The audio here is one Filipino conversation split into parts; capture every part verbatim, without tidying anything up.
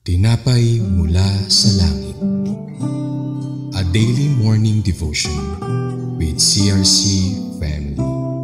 Tinapay mula sa langit. A daily morning devotion with C R C Family.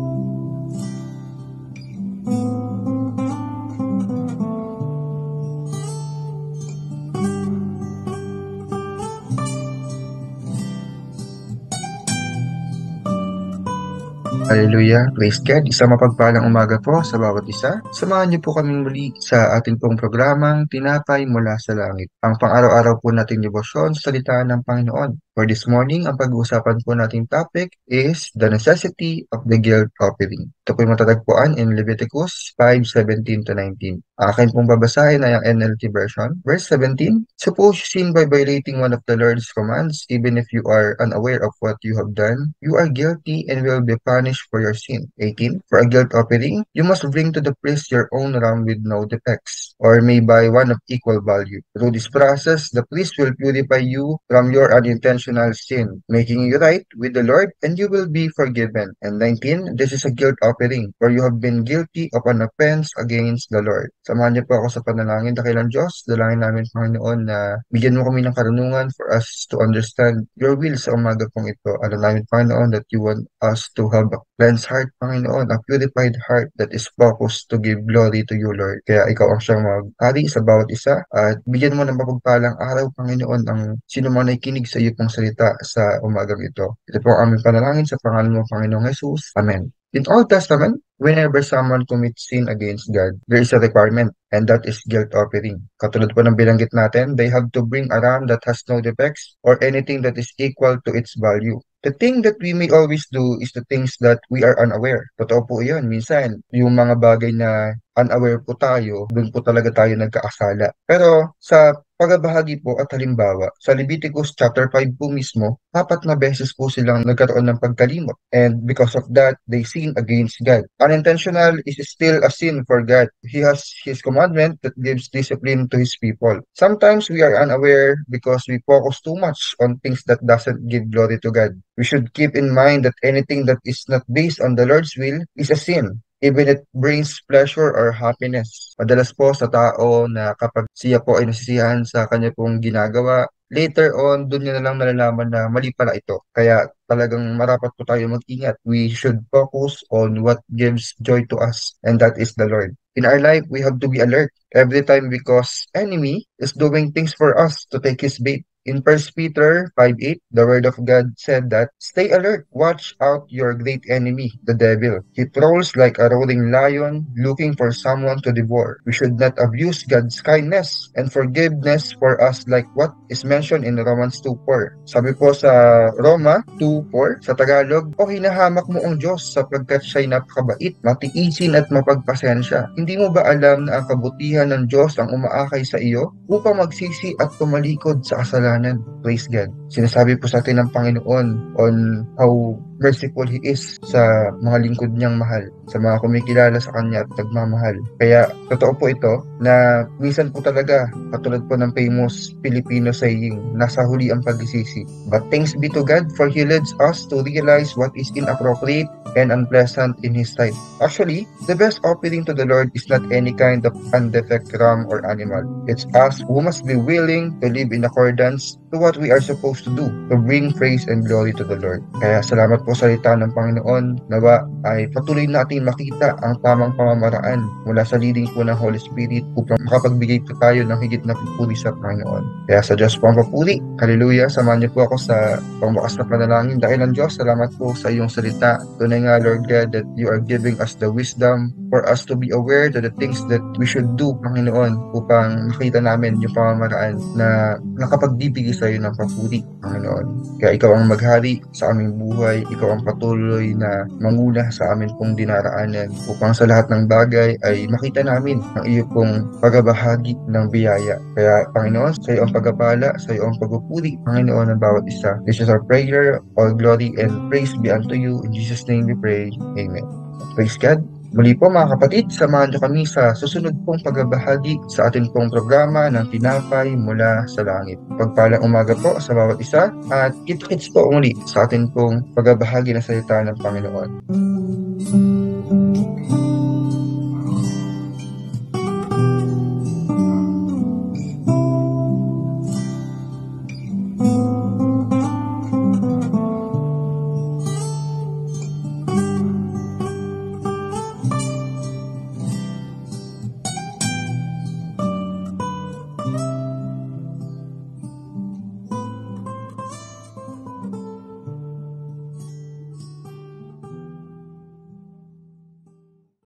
Hallelujah, praise God. Isang mapagpalang umaga po sa bawat isa. Samahan niyo po kaming muli sa ating pong programang Tinapay mula sa Langit. Ang pang-araw-araw po nating debosyon sa salita ng Panginoon. For this morning, ang pag-uusapan po nating topic is the necessity of the guilt offering. Ito po yung matatagpuan in Leviticus five seventeen to nineteen. Akin pong babasahin ay ang N L T version. Verse seventeen, suppose you sin by violating one of the Lord's commands, even if you are unaware of what you have done, you are guilty and will be punished for your sin. eighteen, for a guilt offering, you must bring to the priest your own ram with no defects, or may buy one of equal value. Through this process, the priest will purify you from your unintentional sin, making you right with the Lord, and you will be forgiven. And nineteen, this is a guilt offering, for you have been guilty of an offense against the Lord. Samahan niyo po ako sa panalangin. Dakilang Diyos, dalangin namin, Panginoon, na bigyan mo kami ng karunungan for us to understand your will sa umaga pong ito. Ano namin, Panginoon, that you want us to have a cleansed heart, Panginoon, a purified heart that is focused to give glory to you, Lord. Kaya ikaw ang siyang mag-ari sa bawat isa at bigyan mo ng mapagpalang araw, Panginoon, ang sino man ay kinig sa iyo pong salita sa umagang ito. Ito po ang aming panalangin sa pangalan mo, Panginoong Jesus. Amen. In Old Testament, whenever someone commits sin against God, there is a requirement, and that is guilt offering. Katulad po ng binanggit natin, they have to bring a ram that has no defects or anything that is equal to its value. The thing that we may always do is the things that we are unaware. Totoo po yun. Minsan, yung mga bagay na unaware po tayo, doon po talaga tayo nagkakasala. Pero sa pagbabahagi po at halimbawa, sa Leviticus chapter five po mismo, apat na beses po silang nagkaroon ng pagkalimot. And because of that, they sin against God. Unintentional is still a sin for God. He has His commandment that gives discipline to His people. Sometimes we are unaware because we focus too much on things that doesn't give glory to God. We should keep in mind that anything that is not based on the Lord's will is a sin, even it brings pleasure or happiness. Madalas po sa tao na kapag siya po ay nasisiyahan sa kanya pong ginagawa, later on, doon niya na lang nalalaman na mali pala ito. Kaya talagang marapat po tayo mag-ingat. We should focus on what gives joy to us, and that is the Lord. In our life, we have to be alert every time because enemy is doing things for us to take his bait. In First Peter five eight, the word of God said that, stay alert, watch out your great enemy, the devil. He prowls like a roaring lion, looking for someone to devour. We should not abuse God's kindness and forgiveness for us like what is mentioned in Romans two four. Sabi po sa Roma two four, sa Tagalog, o hinahamak mo ang Diyos sapagkat siya'y napakabait, matiisin at mapagpasensya. Hindi mo ba alam na ang kabutihan ng Diyos ang umaakay sa iyo upang magsisi at tumalikod sa kasalanan? Praise God. Sinasabi po sa atin ng Panginoon on how merciful He is sa mga lingkod niyang mahal, sa mga kumikilala sa Kanya at nagmamahal. Kaya totoo po ito na minsan po talaga, katulad po ng famous Filipino saying, nasa huli ang pagsisisi. But thanks be to God for He leads us to realize what is inappropriate and unpleasant in His sight. Actually, the best offering to the Lord is not any kind of undefect ram or animal. It's us who must be willing to live in accordance to what we are supposed to do to bring praise and glory to the Lord. Kaya salamat po sa salita ng Panginoon. Nawa ay patuloy natin makita ang tamang pamamaraan mula sa leading po ng Holy Spirit upang makapagbigay po tayo ng higit na pupuri sa Panginoon. Kaya sa Diyos po ang papuri. Hallelujah. Samahan niyo po ako sa pangbukas na panalangin. Dahil ang Diyos, salamat po sa iyong salita. Tunay nga, Lord God, that you are giving us the wisdom for us to be aware to the things that we should do, Panginoon, upang makita namin yung pamamaraan na nakapagbibigay sa iyo ng papuri, Panginoon. Kaya ikaw ang maghari sa aming buhay, ikaw ang patuloy na manguna sa amin pong dinaraanan upang sa lahat ng bagay ay makita namin ang iyo pong pagbabahagi ng biyaya. Kaya, Panginoon, sa iyo ang pagpapala, sa iyo ang pagpupuri, Panginoon, ng bawat isa. This is our prayer. All glory and praise be unto you. In Jesus' name we pray. Amen. Praise God. Muli po mga kapatid, samahan niyo kami sa susunod pong pagbabahagi sa ating pong programa ng Tinapay mula sa Langit. Pagpalang umaga po sa bawat isa at kita-kits po muli sa ating pong pagbabahagi ng salita ng Panginoon.